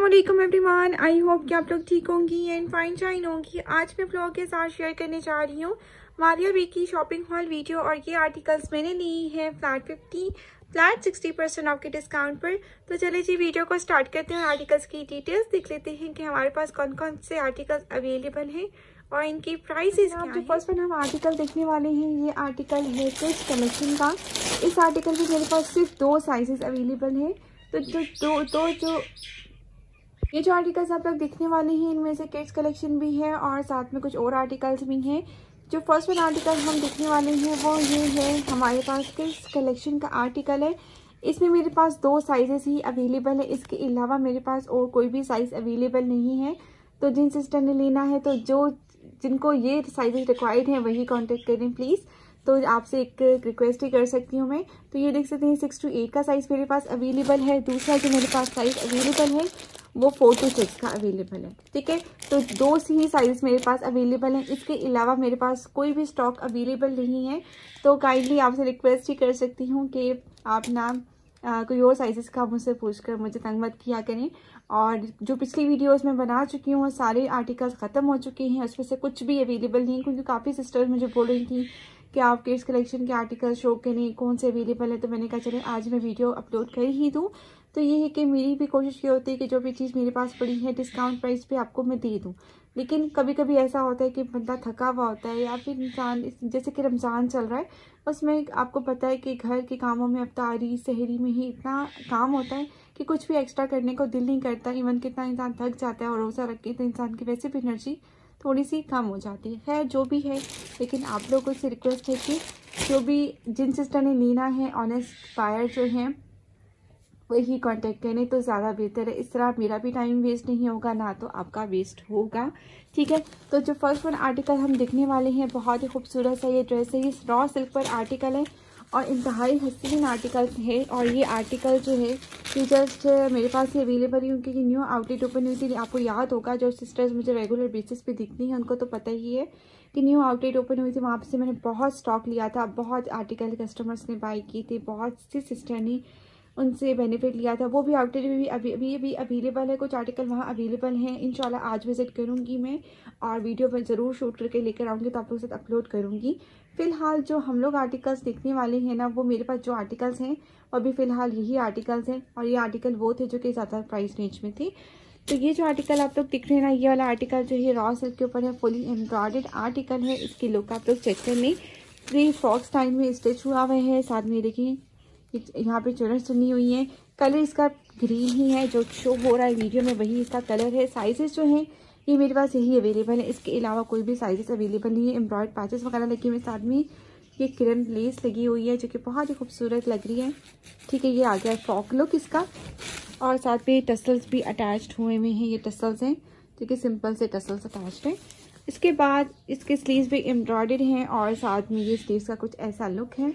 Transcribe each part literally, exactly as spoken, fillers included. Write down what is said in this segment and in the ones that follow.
अस्सलामुअलैकुम everyone, I hope कि आप लोग ठीक होंगी एंड फाइन शाइन होंगी। आज मैं ब्लॉग के साथ शेयर करने जा रही हूँ मारिया बी की शॉपिंग हॉल वीडियो। और ये आर्टिकल्स मैंने लिए हैं flat fifty flat sixty percent off के डिस्काउंट पर। तो चलिए जी वीडियो को स्टार्ट करते हैं। आर्टिकल्स की डिटेल्स देख लेते हैं कि हमारे पास कौन कौन से आर्टिकल्स अवेलेबल हैं और इनकी प्राइसेस क्या हैं। जो फर्स्ट वन हम आर्टिकल देखने वाले हैं, ये आर्टिकल है किड्स कलेक्शन का। इस आर्टिकल में मेरे पास सिर्फ दो साइजेस अवेलेबल हैं। तो जो दो दो जो ये जो आर्टिकल्स आप लोग देखने वाले हैं, इनमें से किड्स कलेक्शन भी है और साथ में कुछ और आर्टिकल्स भी हैं। जो फर्स्ट वन आर्टिकल हम देखने वाले हैं वो ये है, हमारे पास किड्स कलेक्शन का आर्टिकल है। इसमें मेरे पास दो साइजेस ही अवेलेबल है, इसके अलावा मेरे पास और कोई भी साइज़ अवेलेबल नहीं है। तो जिन सिस्टर ने लेना है, तो जो जिनको ये साइजेस रिक्वायर्ड हैं वही कांटेक्ट करें प्लीज़। तो आपसे एक रिक्वेस्ट ही कर सकती हूँ मैं। तो ये देख सकते हैं सिक्स टू एट का साइज़ मेरे पास अवेलेबल है। दूसरा जो मेरे पास साइज़ अवेलेबल है वो फोर टू सिक्स का अवेलेबल है। ठीक है, तो दो ही साइज़ मेरे पास अवेलेबल हैं, इसके अलावा मेरे पास कोई भी स्टॉक अवेलेबल नहीं है। तो काइंडली आपसे रिक्वेस्ट ही कर सकती हूँ कि आप ना आ, कोई और साइज़ का मुझसे पूछकर मुझे तंग मत किया करें। और जो पिछली वीडियोस में बना चुकी हूँ वो सारे आर्टिकल्स ख़त्म हो चुके हैं, उसमें से कुछ भी अवेलेबल नहीं, क्योंकि काफ़ी सिस्टर्स मुझे बोल रही थी कि आप किड्स कलेक्शन के आर्टिकल शो करें, कौन से अवेलेबल है। तो मैंने कहा चले आज मैं वीडियो अपलोड कर ही दूँ। तो ये है कि मेरी भी कोशिश ये होती है कि जो भी चीज़ मेरे पास पड़ी है डिस्काउंट प्राइस पे आपको मैं दे दूँ। लेकिन कभी कभी ऐसा होता है कि बंदा थका हुआ होता है, या फिर इंसान, जैसे कि रमज़ान चल रहा है, उसमें आपको पता है कि घर के कामों में अफ्तारी सहरी में ही इतना काम होता है कि कुछ भी एक्स्ट्रा करने को दिल नहीं करता। इवन कितना इंसान थक जाता है और रोज़ा रख के तो इंसान की वैसे भी एनर्जी थोड़ी सी कम हो जाती है। खैर जो भी है, लेकिन आप लोगों से रिक्वेस्ट है कि जो भी जिन सिस्टर ने लेना है, ऑनेस्ट बायर जो हैं वही कांटेक्ट करें तो ज़्यादा बेहतर है। इस तरह मेरा भी टाइम वेस्ट नहीं होगा, ना तो आपका वेस्ट होगा। ठीक है, तो जो फर्स्ट वन आर्टिकल हम देखने वाले हैं, बहुत ही खूबसूरत सा ये ड्रेस है। ये रॉ सिल्क पर आर्टिकल है और इंतहाई हसीन आर्टिकल है। और ये आर्टिकल जो है ये जस्ट मेरे पास ये अवेलेबल है क्योंकि ये न्यू आउटलेट ओपन हुई थी। आपको याद होगा, जो सिस्टर्स मुझे रेगुलर बेसिस पे दिखती हैं उनको तो पता ही है कि न्यू आउटलेट ओपन हुई थी, वहाँ से मैंने बहुत स्टॉक लिया था। बहुत आर्टिकल कस्टमर्स ने बाई की थी, बहुत सी सिस्टर ने उनसे बेनिफिट लिया था। वो भी आउटलेट में भी अभी अभी अभी अवेलेबल है, कुछ आर्टिकल वहाँ अवेलेबल हैं। इंशाल्लाह आज विजिट करूँगी मैं और वीडियो पर ज़रूर शूट करके लेकर आऊँगी, तो आप लोगों के साथ अपलोड करूँगी। फ़िलहाल जो हम लोग आर्टिकल्स देखने वाले हैं ना, वो मेरे पास जो आर्टिकल्स हैं वो अभी फ़िलहाल यही आर्टिकल्स हैं। और ये आर्टिकल वो थे जो कि ज़्यादा प्राइस रेंज में थे। तो ये जो आर्टिकल आप लोग दिख रहे हैं ना, ये वाला आर्टिकल जो है रॉ सिल्क के ऊपर है, फुली एम्ब्रॉयडर्ड आर्टिकल है। इसकी लुक आप लोग चेक कर लें। थ्री फ्रॉक स्टाइल में स्टिच हुआ हुआ है, साथ में देखिए यहाँ पे चुनर चुनी हुई है। कलर इसका ग्रीन ही है, जो शो हो रहा है वीडियो में वही इसका कलर है। साइजेस जो हैं ये मेरे पास यही अवेलेबल है, इसके अलावा कोई भी साइजेस अवेलेबल नहीं है। एम्ब्रॉयड पैचेस वगैरह लगे हुए, साथ में ये किरण लेस लगी हुई है जो कि बहुत ही खूबसूरत लग रही है। ठीक है, ये आ गया फ्रॉक लुक इसका। और साथ में टसल्स भी अटैच्ड हुए हुए हैं, ये टसल्स हैं जो कि सिंपल से टसल्स अटैच्ड हैं। इसके बाद इसके स्लीव्स भी एम्ब्रॉयडर्ड हैं और साथ में ये स्लीव्स का कुछ ऐसा लुक है।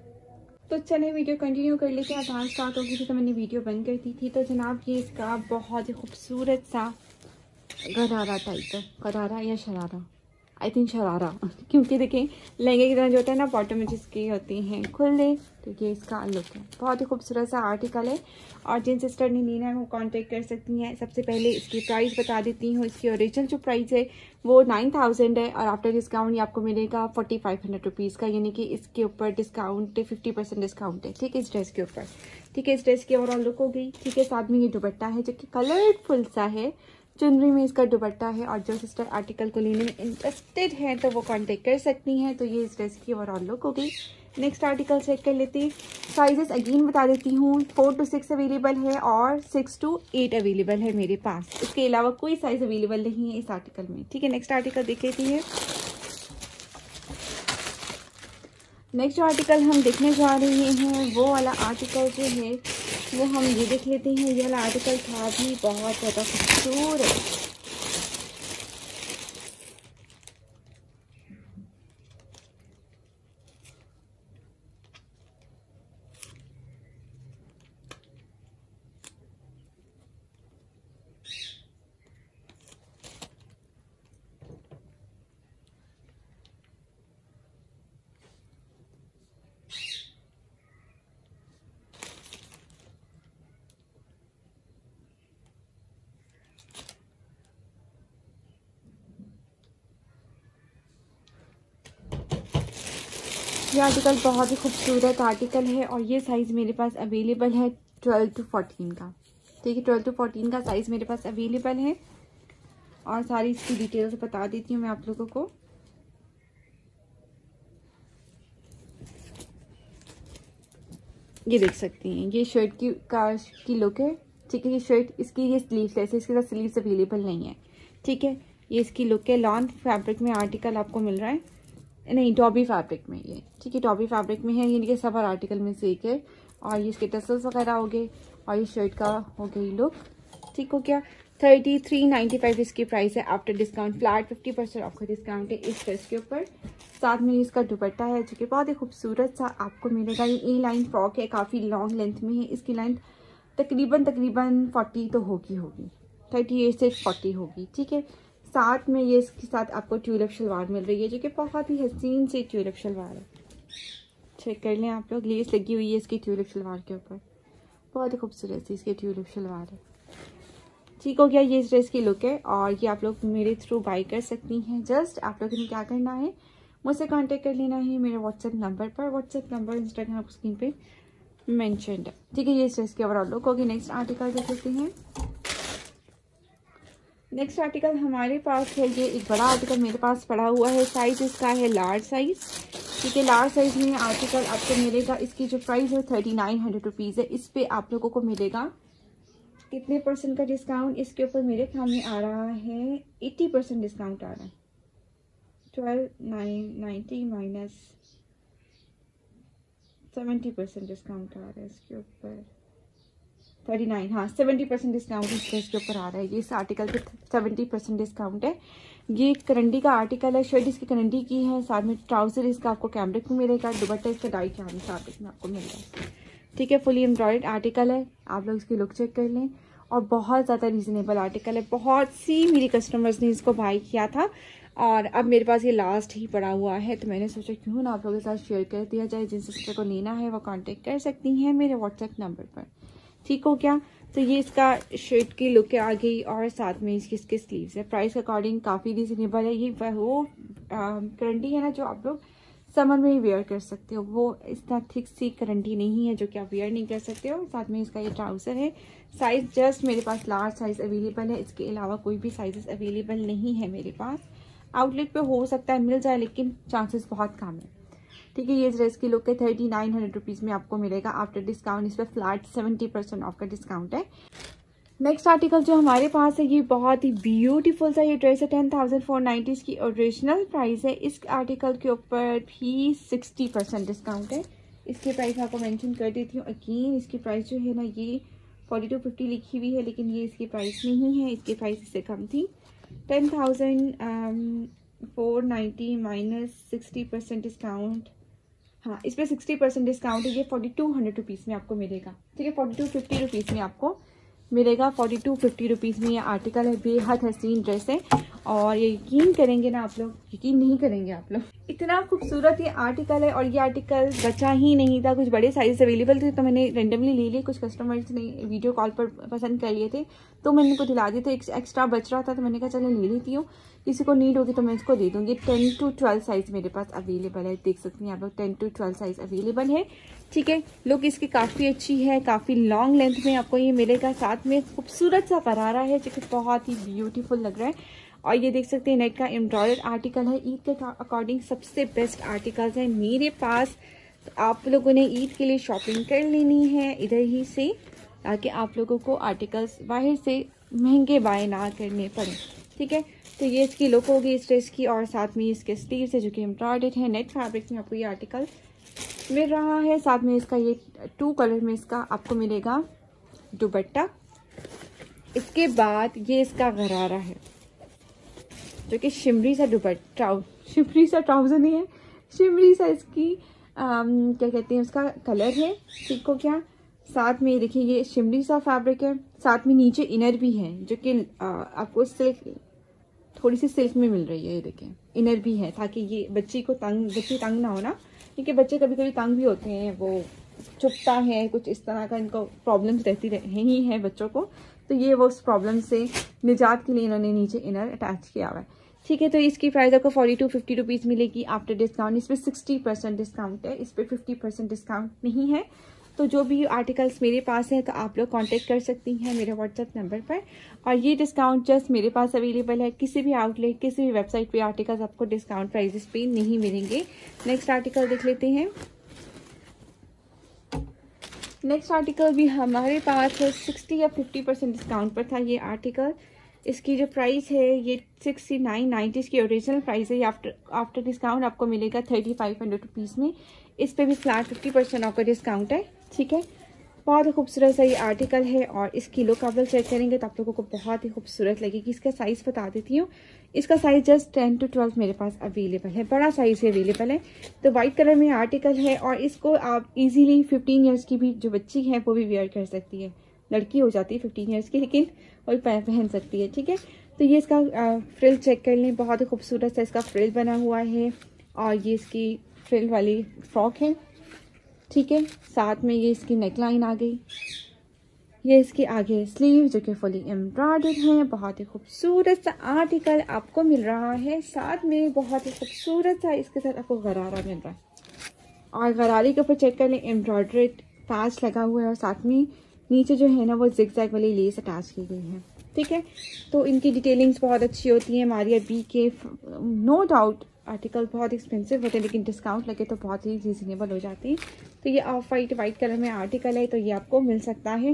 तो चलिए वीडियो कंटिन्यू कर लेते हैं। अजान स्टार्ट हो गई थी तो मैंने वीडियो बंद कर दी थी। तो जनाब ये इसका बहुत ही खूबसूरत सा गरारा टाइप है, गरारा या शरारा, आई थिंक शरारा, क्योंकि देखें लहंगे की तरह जो होता है ना बॉटम में जिसकी होती हैं खुले, तो ये इसका लुक है। बहुत ही खूबसूरत सा आर्टिकल है और जिन सिस्टर ने लेना है वो कांटेक्ट कर सकती हैं। सबसे पहले इसकी प्राइस बता देती हूँ। इसकी ओरिजिनल जो प्राइस है वो नाइन थाउजेंड है और आफ्टर डिस्काउंट ये आपको मिलेगा फोर्टी फाइव हंड्रेड रुपीज़ का, यानी कि इसके ऊपर डिस्काउंट फिफ्टी परसेंट डिस्काउंट है। ठीक है, इस ड्रेस के ऊपर। ठीक है, इस ड्रेस की ओवरऑल लुक हो गई। ठीक है, साथ में ये दुपट्टा है जो कि कलरफुल सा है, चुनरी में इसका दुपट्टा है। और जो सिस्टर आर्टिकल को लेने में इंटरेस्टेड है तो वो कांटेक्ट कर सकती हैं। तो ये इस ड्रेस की ओवरऑल लुक हो गई। नेक्स्ट आर्टिकल चेक कर लेते हैं। साइजेस अगेन बता देती हूँ, फोर टू सिक्स अवेलेबल है और सिक्स टू एट अवेलेबल है मेरे पास। इसके अलावा कोई साइज अवेलेबल नहीं है इस आर्टिकल में। ठीक है, नेक्स्ट आर्टिकल देख लेती है। नेक्स्ट जो आर्टिकल हम देखने जा रहे हैं वो वाला आर्टिकल जो है वो हम ये देख लेते हैं। ये वाला आर्टिकल था भी बहुत ज़्यादा खूबसूरत। ये आर्टिकल बहुत ही खूबसूरत आर्टिकल है और ये साइज़ मेरे पास अवेलेबल है ट्वेल्व टू फोर्टीन का। ठीक है, ट्वेल्व टू फोर्टीन का साइज़ मेरे पास अवेलेबल है और सारी इसकी डिटेल्स बता देती हूँ मैं आप लोगों को। ये देख सकती हैं, ये शर्ट की का की लुक है। ठीक है, ये शर्ट इसकी ये स्लीवलेस है, इसके साथ स्लीव्स अवेलेबल नहीं है। ठीक है, ये इसकी लुक है। लॉन फैब्रिक में आर्टिकल आपको मिल रहा है, नहीं डॉबी फैब्रिक में ये। ठीक है, डॉबी फैब्रिक में है ये सब आर्टिकल में से एक है। और ये इसके टसल्स वगैरह हो गए और ये शर्ट का हो गई लुक। ठीक हो गया। थर्टी थ्री नाइन्टी फाइव इसकी प्राइस है after discount. Flat fifty percent आपका डिस्काउंट है इस ड्रेस के ऊपर। साथ में इसका दुपट्टा है जो कि बहुत ही खूबसूरत सा आपको मिलेगा। ये ए लाइन फ्रॉक है, काफ़ी लॉन्ग लेंथ में है। इसकी लेंथ तकरीबन तकरीबन फोर्टी तो होगी होगी थर्टी एट से फोर्टी होगी। ठीक है, साथ में ये इसके साथ आपको ट्यूलिप शलवार मिल रही है जो कि बहुत ही हसीन सी ट्यूलिप शलवार है। चेक कर लें आप लोग, लेस लगी हुई है इसकी ट्यूलिप शलवार के ऊपर, बहुत ही खूबसूरत सी इसकी ट्यूलिप शलवार है। ठीक हो गया, ये इस ड्रेस की लुक है और ये आप लोग मेरे थ्रू बाई कर सकती हैं। जस्ट आप लोगों ने क्या करना है, मुझसे कांटेक्ट कर लेना है मेरे व्हाट्सएप नंबर पर। व्हाट्सएप नंबर इंस्टाग्राम स्क्रीन पे मेंशन्ड है। ठीक है, ये इस ड्रेस की ओवरऑल लुक होगी। नेक्स्ट आर्टिकल देख लेते हैं। नेक्स्ट आर्टिकल हमारे पास है, ये एक बड़ा आर्टिकल मेरे पास पड़ा हुआ है। साइज इसका है लार्ज साइज। ठीक है, लार्ज साइज में आर्टिकल आपको मिलेगा। इसकी जो प्राइस है थर्टी नाइन हंड्रेड रुपीज़ है। इस पे आप लोगों को मिलेगा कितने परसेंट का डिस्काउंट? इसके ऊपर मेरे सामने आ रहा है एट्टी परसेंट डिस्काउंट आ रहा है। Twelve nine ninety minus seventy percent discount आ रहा है इसके ऊपर। थर्टी नाइन, हाँ सेवेंटी परसेंट डिस्काउंट इस ड्रेस के ऊपर आ रहा है। ये इस आर्टिकल पे सेवेंटी परसेंट डिस्काउंट है। ये करंडी का आर्टिकल है, शर्ट इसकी करंडी की है। साथ में ट्राउजर इसका आपको कैमरिक में मिलेगा, दुपट्टा इसका डाई कैम फैब्रिक में आपको मिल रहा है। ठीक है, फुली एम्ब्रॉयड आर्टिकल है। आप लोग इसकी लुक चेक कर लें और बहुत ज़्यादा रीज़नेबल आर्टिकल है। बहुत सी मेरी कस्टमर्स ने इसको बाई किया था और अब मेरे पास ये लास्ट ही पड़ा हुआ है, तो मैंने सोचा क्यों ना आप लोगों के साथ शेयर कर दिया जाए। जिन सिस्टर को लेना है वो कांटेक्ट कर सकती हैं मेरे व्हाट्सएप नंबर पर। ठीक हो गया, तो ये इसका शर्ट की लुक आ गई और साथ में इसकी इसके स्लीव्स है। प्राइस के अकॉर्डिंग काफ़ी रीजनेबल है। ये वो करंडी है ना जो आप लोग समर में ही वेयर कर सकते हो, वो इतना थिक सी करंडी नहीं है जो कि आप वेयर नहीं कर सकते हो। साथ में इसका ये ट्राउज़र है। साइज़ जस्ट मेरे पास लार्ज साइज़ अवेलेबल है, इसके अलावा कोई भी साइजेस अवेलेबल नहीं है मेरे पास। आउटलेट पे हो सकता है मिल जाए लेकिन चांसेस बहुत कम है। ठीक है, ये ड्रेस की लुक है। थर्टी नाइन हंड्रेड रुपीज़ में आपको मिलेगा आफ्टर डिस्काउंट। इस पर फ्लैट सेवेंटी परसेंट ऑफ का डिस्काउंट है। नेक्स्ट आर्टिकल जो हमारे पास है ये बहुत ही ब्यूटीफुल सा ये ड्रेस है। टेन थाउजेंड फोर नाइन्टी की ओरिजिनल प्राइस है। इस आर्टिकल के ऊपर भी सिक्सटी परसेंट डिस्काउंट है। इसकी प्राइस आपको मेंशन कर देती हूँ अगेन। इसकी प्राइस जो है ना ये फोर्टी टू फिफ्टी लिखी हुई है लेकिन ये इसकी प्राइस नहीं है, इसकी प्राइस इससे कम थी। Ten thousand four ninety minus sixty percent discount, हाँ इस पर सिक्सटी परसेंट डिस्काउंट है। ये फोर्टी टू हंड्रेड रुपीज़ में आपको मिलेगा। ठीक है, फोर्टी टू फिफ्टी रुपीज़ में आपको मिलेगा। फोर्टी टू फिफ्टी रुपीज़ में ये आर्टिकल है। बेहद हसीन ड्रेस है और ये यकीन करेंगे ना आप लोग, यकीन नहीं करेंगे आप लोग, इतना खूबसूरत ये आर्टिकल है। और ये आर्टिकल बचा ही नहीं था, कुछ बड़े साइज अवेलेबल थे तो मैंने रेंडमली ले लिए। कुछ कस्टमर्स ने वीडियो कॉल पर पसंद कर लिए थे तो मैंने इनको दिला दिए थे। एक एक्स्ट्रा बच रहा था तो मैंने कहा चलो ले लेती हूँ, किसी को नीड होगी तो मैं इसको दे दूँगी। टेन टू ट्वेल्व साइज़ मेरे पास अवेलेबल है, देख सकती हैं आप लोग, ten to twelve size available है। ठीक है, लुक इसकी काफ़ी अच्छी है, काफ़ी लॉन्ग लेंथ में आपको ये मिलेगा। साथ में खूबसूरत सा परारा है जो कि बहुत ही ब्यूटीफुल लग रहा है। और ये देख सकते हैं नेट का एम्ब्रॉयडर्ड आर्टिकल है। ईद के अकॉर्डिंग सबसे बेस्ट आर्टिकल्स हैं मेरे पास। तो आप लोगों ने ईद के लिए शॉपिंग कर लेनी है इधर ही से, ताकि आप लोगों को आर्टिकल्स बाहर से महंगे बाय ना करने पड़े। ठीक है, तो ये इसकी लुक होगी इस ड्रेस की। और साथ में इसके स्लीव्स है जो कि एम्ब्रॉयडर्ड है। नेट फैब्रिक में आपको ये आर्टिकल मिल रहा है। साथ में इसका ये टू कलर में इसका आपको मिलेगा दुपट्टा। इसके बाद ये इसका गरारा है जो कि शिमरी सा दुपट्टा, शिमरी सा ट्राउजर नहीं है, शिमरी सा इसकी आम, क्या कहते हैं उसका कलर है। ठीक हो क्या, साथ में देखिए ये शिमरी सा फैब्रिक है। साथ में नीचे इनर भी है जो कि आपको सिल्क, थोड़ी सी सिल्क में मिल रही है। ये देखें इनर भी है ताकि ये बच्ची को तंग बच्ची तंग ना हो ना, क्योंकि बच्चे कभी कभी तंग भी होते हैं, वो चुभता है, कुछ इस तरह का इनको प्रॉब्लम्स रहती रही ही है बच्चों को। तो ये वो उस प्रॉब्लम से निजात के लिए इन्होंने नीचे इनर अटैच किया हुआ है। ठीक है। तो इसकी प्राइस आपको फोर्टी टू फिफ्टी रुपीज़ मिलेगी आफ्टर डिस्काउंट। इस पर सिक्सटी परसेंट डिस्काउंट है, इस पर फिफ्टी परसेंट डिस्काउंट नहीं है। तो जो भी आर्टिकल्स मेरे पास हैं तो आप लोग कांटेक्ट कर सकती हैं मेरे व्हाट्सएप नंबर पर। और ये डिस्काउंट जस्ट मेरे पास अवेलेबल है, किसी भी आउटलेट किसी भी वेबसाइट पे आर्टिकल्स आपको डिस्काउंट प्राइजेस पे नहीं मिलेंगे। नेक्स्ट आर्टिकल देख लेते हैं। नेक्स्ट आर्टिकल भी हमारे पास सिक्सटी या फिफ्टी परसेंट डिस्काउंट पर था। ये आर्टिकल, इसकी जो प्राइस है ये सिक्सटी नाइन नाइन्टी इसकी ओरिजिनल प्राइस है। आफ्टर आफ्टर डिस्काउंट आपको मिलेगा थर्टी फाइव हंड्रेड रुपीज़ में। इस पे भी फ्लैट फिफ्टी परसेंट आपका डिस्काउंट है। ठीक है, बहुत ही खूबसूरत सा ये आर्टिकल है और इसकी लुक आप लोग चेक करेंगे तो आप लोगों को बहुत ही खूबसूरत लगेगी। इसका साइज़ बता देती हूँ, इसका size just ten to twelve मेरे पास अवेलेबल है, बड़ा साइज़ अवेलेबल है। तो वाइट कलर में आर्टिकल है और इसको आप इजीली फिफ्टीन ईयर्स की भी जो बच्ची है वो भी वेयर कर सकती है। लड़की हो जाती है फिफ्टीन ईयर्स की लेकिन वो पहन सकती है। ठीक है, तो ये इसका फ्रिल चेक कर लें, बहुत ही खूबसूरत सा इसका फ्रिल बना हुआ है और ये इसकी फ्रिल वाली फ्रॉक है। ठीक है, साथ में ये इसकी नेक लाइन आ गई, ये इसके आगे स्लीव जो कि फुली एम्ब्रॉयडर्ड है। बहुत ही खूबसूरत सा आर्टिकल आपको मिल रहा है। साथ में बहुत ही खूबसूरत सा इसके साथ आपको गरारा मिल रहा है और गरारे के ऊपर चेक कर लें एम्ब्रॉयडर्ड पैच लगा हुआ है और साथ में नीचे जो है ना वो जिगजैग वाली लेस अटैच की गई है। ठीक है, तो इनकी डिटेलिंग्स बहुत अच्छी होती है। मारिया बी के नो डाउट आर्टिकल बहुत एक्सपेंसिव होते हैं लेकिन डिस्काउंट लगे तो बहुत ही रीजनेबल हो जाती है। तो ये ऑफ वाइट वाइट कलर में आर्टिकल है, तो ये आपको मिल सकता है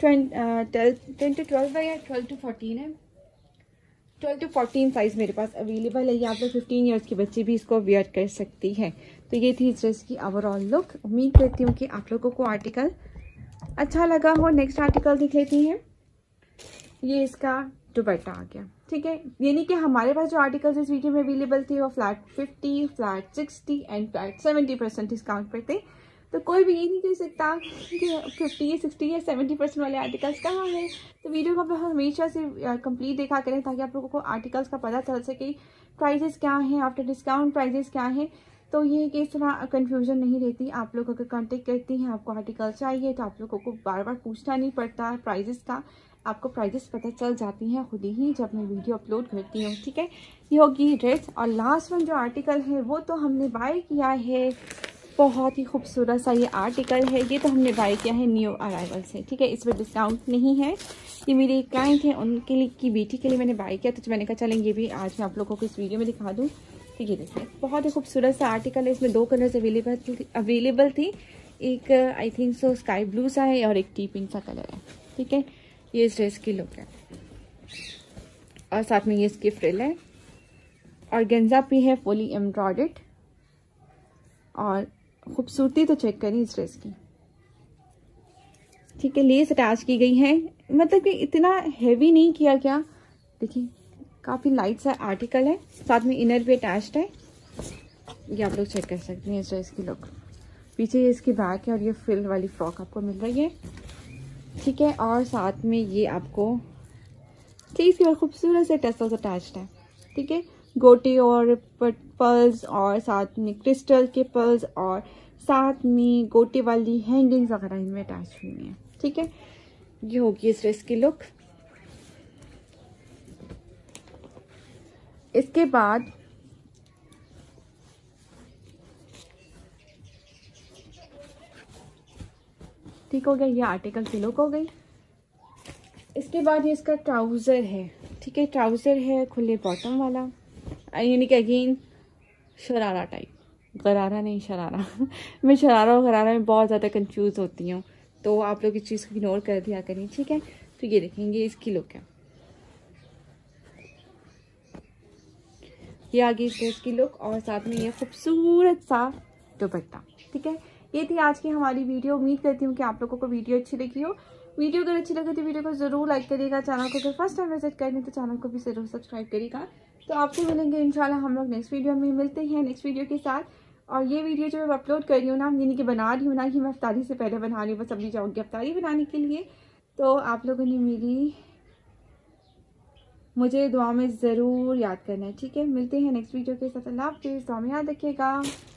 टेन टू ट्वेल्व है या ट्वेल्व टू फोर्टीन है, ट्वेल्व टू फोर्टीन साइज़ मेरे पास अवेलेबल है। ये आप लोग फिफ्टीन ईयर्स की बच्ची भी इसको वेयर कर सकती है। तो ये थी इस ड्रेस की ओवरऑल लुक। उम्मीद करती हूँ कि आप लोगों को आर्टिकल अच्छा लगा हो। नेक्स्ट आर्टिकल देख लेती हैं। ये इसका दुपट्टा आ गया। ठीक है, यानी कि हमारे पास जो आर्टिकल्स इस वीडियो में अवेलेबल थे वो flat fifty, flat sixty and flat seventy percent discount पर थे। तो कोई भी ये नहीं कह सकता कि फिफ्टी सिक्सटी या सेवेंटी परसेंट वाले आर्टिकल्स कहाँ हैं। तो वीडियो को आप लोग हमेशा से कंप्लीट देखा करें ताकि आप लोगों को आर्टिकल्स का पता चल सके, प्राइजेस क्या हैं, आफ्टर डिस्काउंट प्राइजेस क्या हैं। तो ये कि इस तरह कन्फ्यूजन नहीं रहती। आप लोग अगर कांटेक्ट करती हैं, आपको आर्टिकल चाहिए तो आप लोगों को बार बार पूछना नहीं पड़ता है प्राइजेस का, आपको प्राइजेस पता चल जाती हैं खुद ही जब मैं वीडियो अपलोड करती हूँ। ठीक है, ये होगी ड्रेस। और लास्ट वन जो आर्टिकल है वो तो हमने बाय किया है, बहुत ही खूबसूरत सा ये आर्टिकल है। ये तो हमने बाय किया है न्यू अराइवल से। ठीक है, इस पर डिस्काउंट नहीं है। ये मेरे एक क्लाइंट हैं, उनके लिए की बेटी के लिए मैंने बाय किया, तो मैंने कहा चलें ये भी आज मैं आप लोगों को इस वीडियो में दिखा दूँ। तो ये देखिए बहुत ही खूबसूरत सा आर्टिकल है। इसमें दो कलर्स अवेलेबल अवेलेबल थी, एक I think so sky blue सा है और एक टी पिंक सा कलर है। ठीक है, ये इस ड्रेस की लुक है और साथ में ये इसकी फ्रिल है और गेंजा भी है फुली एम्ब्रॉयडर्ड। और खूबसूरती तो चेक करें इस ड्रेस की। ठीक है, लेस अटैच की गई है, मतलब कि इतना हैवी नहीं किया गया। देखिए काफ़ी लाइट सा आर्टिकल है, साथ में इनर भी अटैच्ड है। ये आप लोग चेक कर सकते हैं इस ड्रेस की लुक। पीछे ये इसकी बैक है और ये फ्रिल वाली फ्रॉक आपको मिल रही है। ठीक है, और साथ में ये आपको स्लीव्स की और खूबसूरत से टसल्स अटैच्ड है। ठीक है, गोटे और पर्ल्स और साथ में क्रिस्टल के पर्ल्स और साथ में गोटे वाली हैंगिंग्स वगैरह इनमें अटैच हुई हैं। ठीक है, ये होगी इस ड्रेस की लुक। इसके बाद ठीक हो गया, ये आर्टिकल की लुक हो गई। इसके बाद ये इसका ट्राउज़र है। ठीक है, ट्राउज़र है खुले बॉटम वाला, यानी कि अगेन शरारा टाइप, गरारा नहीं शरारा मैं शरारा और गरारा में बहुत ज़्यादा कंफ्यूज होती हूँ, तो आप लोग इस चीज़ को इग्नोर कर दिया करें। ठीक है, तो ये देखेंगे इसकी लुक है, ये आगे इस ड्रेस की लुक और साथ में ये खूबसूरत सा दुपट्टा। ठीक है, ये थी आज की हमारी वीडियो। उम्मीद करती हूँ कि आप लोगों को वीडियो अच्छी लगी हो। वीडियो अगर अच्छी लगे तो वीडियो को ज़रूर लाइक करिएगा। चैनल को अगर फर्स्ट टाइम विजिट करें तो चैनल को भी ज़रूर सब्सक्राइब करिएगा। तो आपसे मिलेंगे इंशाल्लाह हम लोग नेक्स्ट वीडियो में। मिलते हैं नेक्स्ट वीडियो के साथ। और ये वीडियो जो मैं अपलोड कर रही हूँ ना, यानी कि बना रही हूँ ना, कि मैं अफ्तारी से पहले बना रही हूँ, बस अभी जाऊँगी अफ्तारी बनाने के लिए। तो आप लोगों ने मेरी मुझे दुआ में ज़रूर याद करना है। ठीक है, मिलते हैं नेक्स्ट वीडियो के साथ। अल्लाह हाफ़िज़, दुआ में याद रखिएगा।